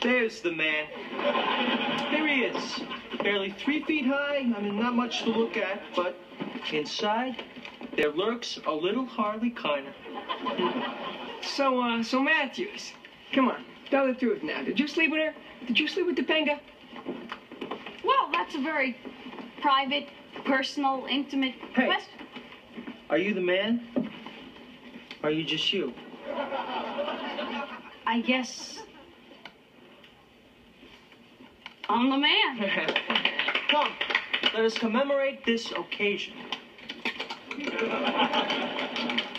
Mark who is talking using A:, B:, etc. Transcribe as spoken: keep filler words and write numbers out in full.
A: There's the man. There he is. Barely three feet high. I mean, not much to look at, but inside, there lurks a little Harley Kiner.
B: So, uh, so Matthews, come on, tell the truth now. Did you sleep with her? Did you sleep with Topanga?
C: Well, that's a very private, personal, intimate
A: Hey.
C: question.
A: Are you the man? Or are you just you?
C: I guess I'm the man.
A: Come, let us commemorate this occasion.